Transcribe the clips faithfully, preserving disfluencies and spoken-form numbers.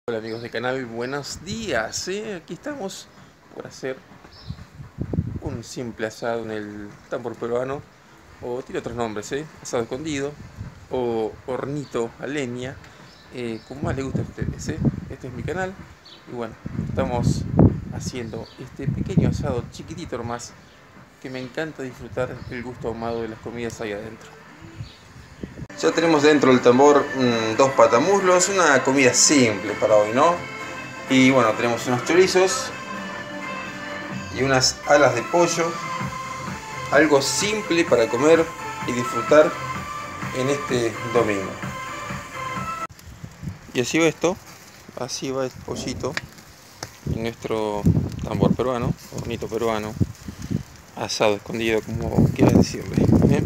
Hola amigos del canal, buenos días. ¿eh? Aquí estamos por hacer un simple asado en el tambor peruano, o tiene otros nombres, ¿eh? Asado escondido o hornito a leña, eh, como más les gusta a ustedes. ¿eh? Este es mi canal y bueno, estamos haciendo este pequeño asado chiquitito nomás, que me encanta disfrutar el gusto ahumado de las comidas ahí adentro. Ya tenemos dentro del tambor mmm, dos patamuslos, una comida simple para hoy, ¿no? Y bueno, tenemos unos chorizos y unas alas de pollo, algo simple para comer y disfrutar en este domingo. Y así va esto, así va el pollito en nuestro tambor peruano, hornito peruano, asado escondido, como quieras decirle. ¿eh?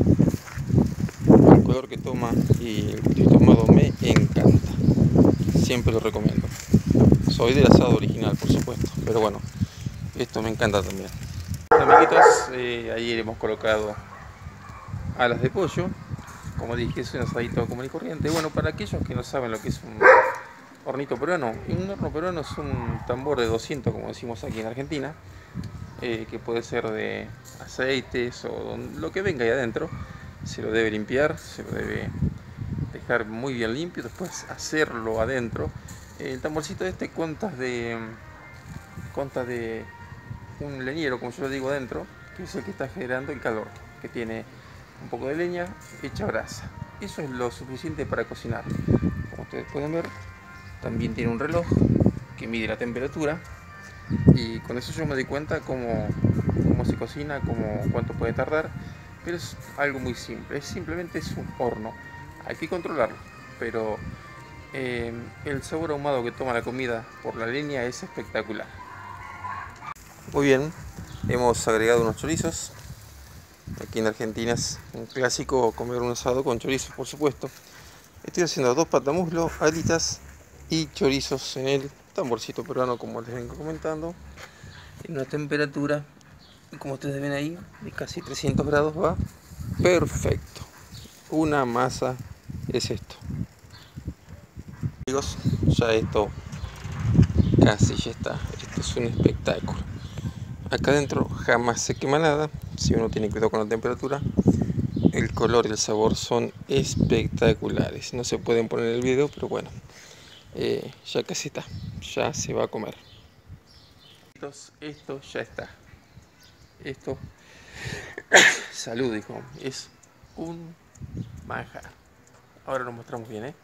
El color que toma y el gusto tomado me encanta, siempre lo recomiendo. Soy del asado original, por supuesto, pero bueno, esto me encanta también. Amiguitos, eh, ayer hemos colocado alas de pollo. Como dije, es un asadito común y corriente. Bueno, para aquellos que no saben lo que es un hornito peruano, un horno peruano es un tambor de doscientos, como decimos aquí en Argentina, eh, que puede ser de aceites o lo que venga ahí adentro. Se lo debe limpiar, se lo debe dejar muy bien limpio, después hacerlo adentro. El tamborcito este consta de, consta de un leñero, como yo lo digo, adentro, que es el que está generando el calor, que tiene un poco de leña hecha brasa. Eso es lo suficiente para cocinar. Como ustedes pueden ver, también tiene un reloj que mide la temperatura, y con eso yo me doy cuenta cómo, cómo se cocina, cómo, cuánto puede tardar. Pero es algo muy simple, es simplemente es un horno. Hay que controlarlo, pero eh, el sabor ahumado que toma la comida por la leña es espectacular. Muy bien, hemos agregado unos chorizos. Aquí en Argentina es un clásico comer un asado con chorizos, por supuesto. Estoy haciendo dos patamuslos, alitas y chorizos en el tamborcito peruano, como les vengo comentando, en una temperatura, como ustedes ven ahí, de casi trescientos grados. Va perfecto. Una masa es esto. Amigos, ya esto casi ya está. Esto es un espectáculo. Acá adentro jamás se quema nada, si uno tiene cuidado con la temperatura. El color y el sabor son espectaculares. No se pueden poner en el video, pero bueno, eh, ya casi está. Ya se va a comer. Esto ya está. Esto, salud, hijo, es un manjar. Ahora lo mostramos bien, ¿eh?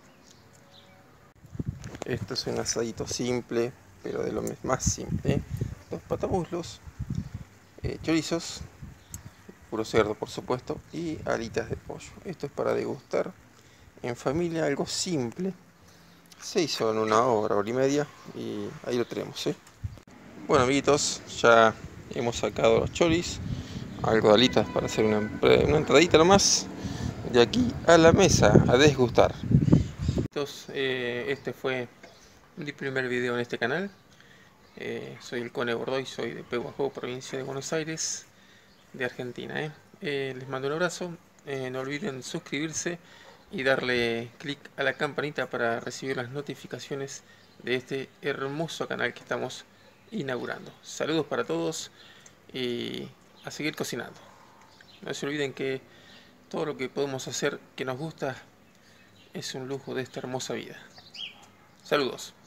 Esto es un asadito simple, pero de lo más simple. ¿eh? Dos patamuslos, eh, chorizos, puro cerdo por supuesto, y alitas de pollo. Esto es para degustar en familia, algo simple. Se hizo en una hora, hora y media, y ahí lo tenemos. ¿eh? Bueno amiguitos, ya hemos sacado los choris, algo de alitas para hacer una, una entradita nomás. De aquí a la mesa, a desgustar. Entonces, eh, este fue mi primer video en este canal. Eh, soy el Cone Bordoy, soy de Pehuajó, provincia de Buenos Aires, de Argentina. ¿eh? Eh, les mando un abrazo, eh, no olviden suscribirse y darle clic a la campanita para recibir las notificaciones de este hermoso canal que estamos inaugurando. Saludos para todos y a seguir cocinando. No se olviden que todo lo que podemos hacer que nos gusta es un lujo de esta hermosa vida. Saludos.